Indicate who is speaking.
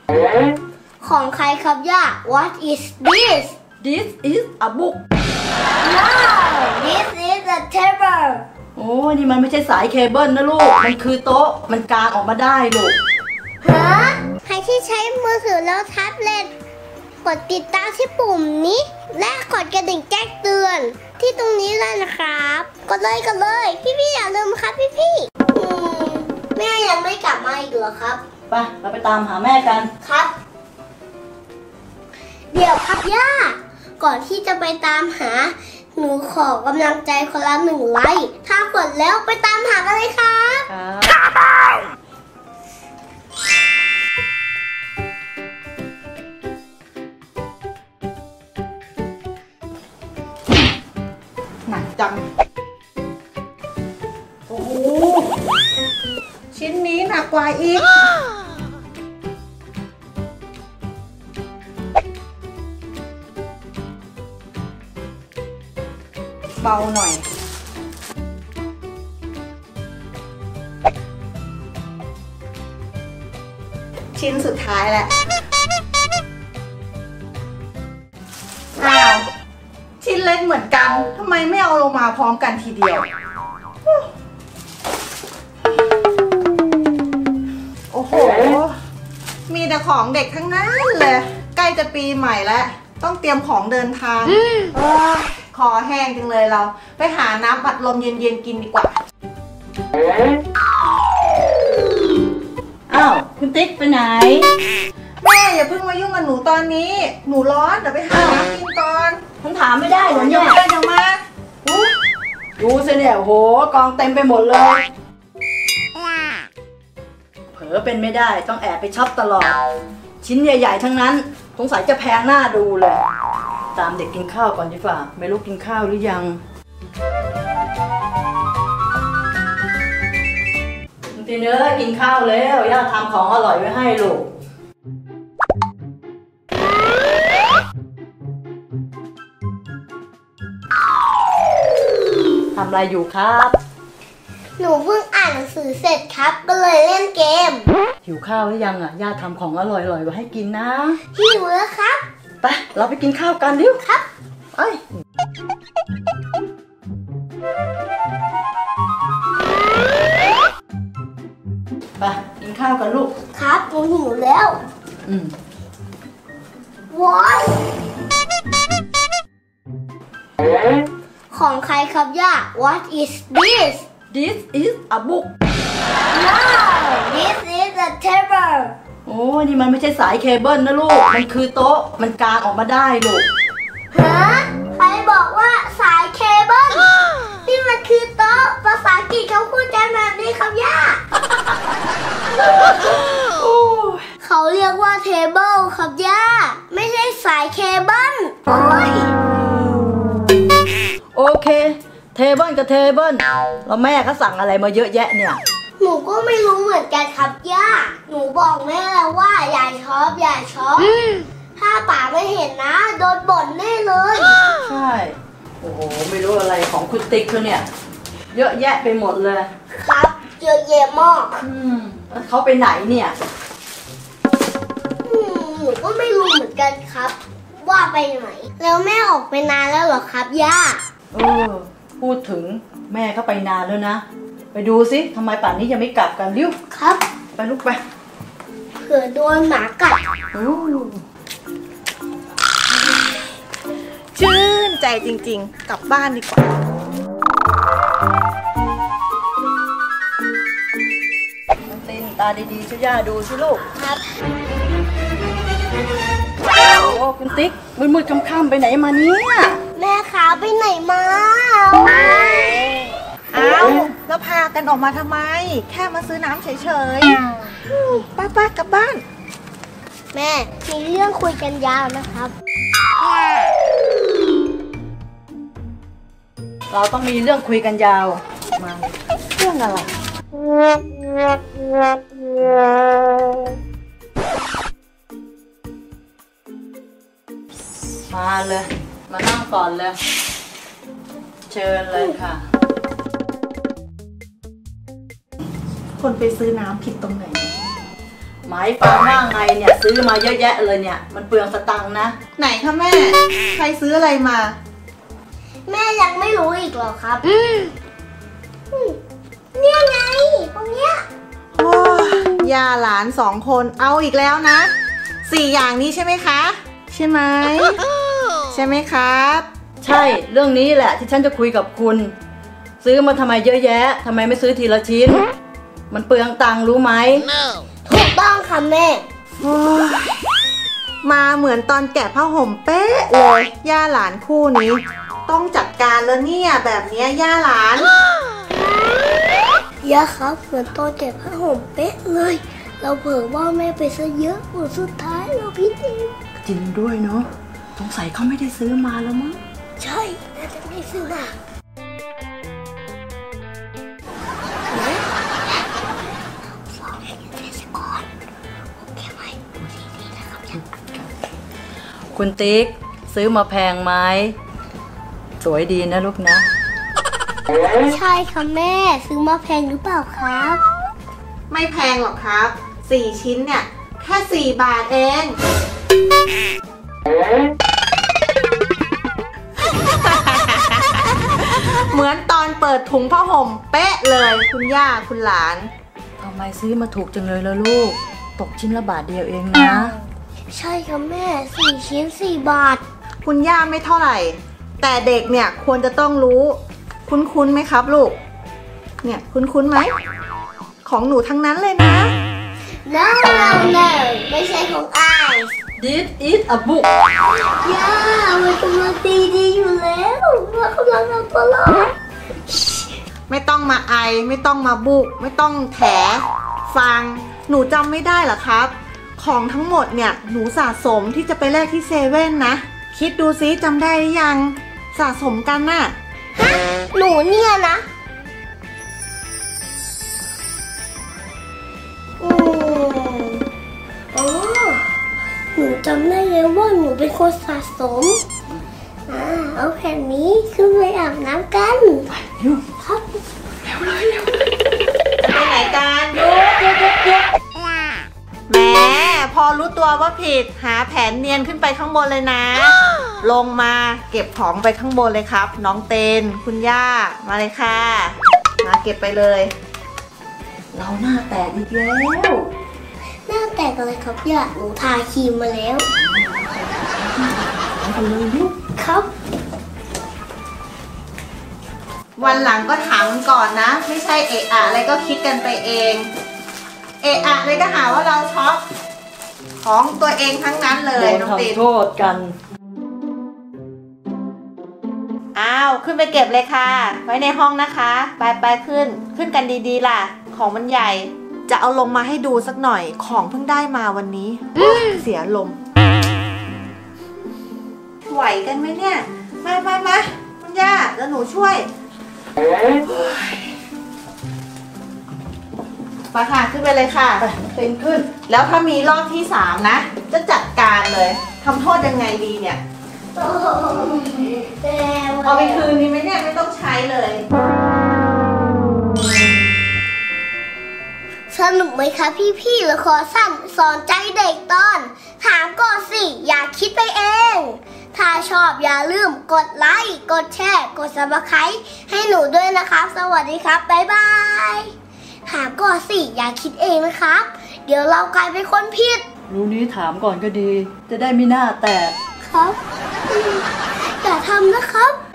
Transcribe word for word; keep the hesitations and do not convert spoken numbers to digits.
Speaker 1: ของใครครับย่า What is this
Speaker 2: This is a book
Speaker 1: No This is a table
Speaker 2: โอ้นี่มันไม่ใช่สายเคเบิลนะลูกมันคือโต๊ะมันกางออกมาได้ลูก
Speaker 1: ฮะใครที่ใช้มือถือแล้วแท็บเล็ตกดติดตามที่ปุ่มนี้และกดกระดิ่งแจ้งเตือนที่ตรงนี้เลยนะครับกดเลยกดเลยพี่ๆอย่าลืมครับพี่ๆแม่ยังไม่กลับมาอีกเหรอครับ
Speaker 2: ไปเราไปตามหาแม่กัน
Speaker 1: ครับเดี๋ยวครับย่าก่อนที่จะไปตามหาหนูขอกำลังใจคนละหนึ่งไลค์ถ้ากดแล้วไปตามหากันเลยครับ
Speaker 2: หนักจังโอ้โหชิ้นนี้หนักกว่าอีกเบาหน่อยชิ้นสุดท้ายแหละอ้าวชิ้นเล็กเหมือนกันทำไมไม่เอาลงมาพร้อมกันทีเดียวโอ้โหมีแต่ของเด็กทั้งนั้นเลยใกล้จะปีใหม่แล้วต้องเตรียมของเดินทางคอแห้งจังเลยเราไปหาน้ำอัดลมเย็นๆกินดีกว่าอ้าวคุณติ๊กไปไหนแม่อย่าเพิ่งมายุ่งกับหนูตอนนี้หนูร้อนเดี๋ยวไปหาน้ำกินก่อนฉันถามไม่ได้เหรอเนี่ยเดี๋ยวมาดูสิเนี่ยโหกองเต็มไปหมดเลยเผลอเป็นไม่ได้ต้องแอบไปช็อปตลอดชิ้นใหญ่ๆทั้งนั้นสงสัยจะแพงหน้าดูเลยตามเด็กกินข้าวก่อนดีกว่าไม่รู้กินข้าวหรือยังตีเนื้อกินข้าวแล้วย่าทำของอร่อยไว้ให้ลูกทำอะไรอยู่ครับ
Speaker 1: หนูเพิ่งอ่านหนังสือเสร็จครับก็เลยเล่นเกม
Speaker 2: หิวข้าวหรือยังอ่ะย่าทำของอร่อยๆไว้ให้กินนะ
Speaker 1: หิวแล้วครับ
Speaker 2: ไปเราไปกินข้าวกันดิว
Speaker 1: ครับ
Speaker 2: เอ้ยไปกินข้าวกันลูก
Speaker 1: ครับหนูหิวแล้ว
Speaker 2: อืม
Speaker 1: ว้าวของใครครับย่า What is this
Speaker 2: This is a book
Speaker 1: No This is a table
Speaker 2: โอ้นี่มันไม่ใช่สายเคเบิลนะลูกมันคือโต๊ะมันกางออกมาได้ลูก
Speaker 1: ฮะใครบอกว่าสายเคเบิลที่มันคือโต๊ะภาษาอังกฤษเขาพูดกันแบบนี้ครับย่าเขาเรียกว่าเทเบิลครับย่าไม่ใช่สายเคเบิลโอ้ย
Speaker 2: โอเคเทเบิลกับเทเบิลแล้วแม่เขาสั่งอะไรมาเยอะแยะเนี่ย
Speaker 1: หนูก็ไม่รู้เหมือนกันครับย่าหนูบอกแม่แล้วว่าอย่าช็อปอย่าช็อปถ้าป๋าไม่เห็นนะโดนบ่นแน่เลย
Speaker 2: ใช่โอ้โหไม่รู้อะไรของคุณติ๊กเขาเนี่ยเยอะแยะไปหมดเลย
Speaker 1: ครับเยอะแยะมาก
Speaker 2: อืมแล้วเขาไปไหนเนี่ย
Speaker 1: หนูก็ไม่รู้เหมือนกันครับว่าไปไหนแล้วแม่ออกไปนานแล้วเหรอครับย่า
Speaker 2: เออพูดถึงแม่เขาไปนานแล้วนะไปดูสิทำไมป่านนี้ยังไม่กลับกันริ้ว
Speaker 1: ครับ
Speaker 2: ไปลูกไป
Speaker 1: เผื่อโดนหมากัด
Speaker 3: ชื่นใจจริงๆกลับบ้านดีกว่า
Speaker 2: น้องตินตาดีๆช่วยย่าดูสิลูก
Speaker 1: ครับ
Speaker 2: โอ้คุณติ๊กมืดๆค่ำๆไปไหนมาเนี่ย
Speaker 1: แม่ขาไปไหนมา
Speaker 3: อ้าวแล้วพากันออกมาทำไมแค่มาซื้อน้ำเฉยๆป้าป้ากลับบ้าน
Speaker 1: แม่มีเรื่องคุยกันยาวนะครับ
Speaker 2: เราต้องมีเรื่องคุยกันยาวมาเรื่องอะไรมาเลยมานั่งก่อนเลยเชิญเลยค่ะ
Speaker 3: คนไปซื้อน้ำผิดตรงไหน
Speaker 4: หมายความว่าไงเนี่ยซื้อมาเยอะแยะเลยเนี่ยมันเปลืองสตังค์นะ
Speaker 2: ไหนคะแม่ใครซื้ออะไรมา
Speaker 1: แม่ยังไม่รู้อีกเหรอครับอืมเนี่ยไงตรงเนี้ย
Speaker 2: โอ้ย่าหลานสองคนเอาอีกแล้วนะสี่อย่างนี้ใช่ไหมคะใช่ไหม ใช่ไหมครับ
Speaker 4: ใช่เรื่องนี้แหละที่ฉันจะคุยกับคุณซื้อมาทำไมเยอะแยะทำไมไม่ซื้อทีละชิ้นมันเปลืองตังค์รู้ไหม
Speaker 1: no. ถูกต้องค่ะแม่
Speaker 2: มาเหมือนตอนแกะผ้าห่มเป๊ะเลยย่าหลานคู่นี้ต้องจัดการแล้วเนี่ยแบบนี้ย่าหลาน
Speaker 1: ย่าครับเหมือนตอนแกะผ้าห่มเป๊ะเลยเราเผลอว่าแม่ไปซะเยอะผลสุดท้ายเราผิดเอง
Speaker 4: จริงด้วยเนาะสงสัยเขาไม่ได้ซื้อมาแล้วมั้ง
Speaker 1: ใช่น่าจะไม่ซื้อมา
Speaker 4: คุณติ๊กซื้อมาแพงไหมสวยดีนะลูกนะ
Speaker 1: ใช่ค่ะแม่ซื้อมาแพงหรือเปล่าครับ
Speaker 2: ไม่แพงหรอกครับสี่ชิ้นเนี่ยแค่สี่บาทเองเหมือนตอนเปิดถุงผ้าห่มเป๊ะเลยคุณย่าคุณหลาน
Speaker 4: ทำไมซื้อมาถูกจังเลยล่ะลูกตกชิ้นละบาทเดียวเองนะ
Speaker 1: ใช่ค่ะแม่สี่ชิ้นสี่บาท
Speaker 2: คุณย่าไม่เท่าไหร่แต่เด็กเนี่ยควรจะต้องรู้คุ้นๆไหมครับลูกเนี่ยคุ้นๆไหมของหนูทั้งนั้นเลยนะ
Speaker 1: no no no ไม่ใช่ของไอ
Speaker 4: This is a book
Speaker 1: ย่ามันกำลังดีดีอยู่แล้วเรากำลังเอาตัวรอด
Speaker 2: ไม่ต้องมาไอไม่ต้องมาบุกไม่ต้องแถฟังหนูจำไม่ได้หรอครับของทั้งหมดเนี่ยหนูสะสมที่จะไปแลกที่เซเว่นนะคิดดูซิจำได้หรือยังสะสมกันน่ะ
Speaker 1: หนูเนี่ยนะอืมอ๋อหนูจำได้เลยว่าหนูเป็นคนสะสมอ่าเอาแผ่นนี้ขึ้นไปอาบน้ำกันครับ
Speaker 2: เร็วเลยเร็วจะไปไหนกันยุกยุกยุกยุกแม่พอรู้ตัวว่าผิดหาแผนเนียนขึ้นไปข้างบนเลยนะลงมาเก็บของไปข้างบนเลยครับน้องเตนคุณย่ามาเลยค่ะมาเก็บไปเลย
Speaker 4: เราหน้าแตกอีกแล้ว
Speaker 1: หน้าแตกอะไรครับย่าหนูทาครีมมาแล้วครับ
Speaker 2: วันหลังก็ถามกันก่อนนะไม่ใช่เอะอะอะไรก็คิดกันไปเองเอะอะเลยก็หาว่าเราช็อปของตัวเองทั้งนั้นเลยน้องตีน
Speaker 4: โทษกัน
Speaker 2: อ้าวขึ้นไปเก็บเลยค่ะไว้ในห้องนะคะไปไปขึ้นขึ้นกันดีๆล่ะของมันใหญ่จะเอาลงมาให้ดูสักหน่อยของเพิ่งได้มาวันนี้เสียลมไหวกันไหมเนี่ยมามามาคุณย่าแล้วหนูช่วยไปค่ะขึ้นไปเลยค่ะเป็นขึ้นแล้วถ้ามีรอบที่สามนะจะจัดการเลยทำโทษยังไงดีเนี่ยเอาไปคืนดีไหมเนี่ยไม่ต้องใช้เลย
Speaker 1: สนุกไหมคะพี่ๆละครสั้นสอนใจเด็กตอนถามก่อนสิอย่าคิดไปเองถ้าชอบอย่าลืมกดไลค์กดแชร์กดซับสไครบ์ให้หนูด้วยนะครับสวัสดีครับบ๊ายบายถามก่อนสิอย่าคิดเองนะครับเดี๋ยวเรากลายเป็นคนผิด
Speaker 4: รู้นี้ถามก่อนก็ดีจะได้ไม่หน้าแตก
Speaker 1: ครับอย่าทำนะครับ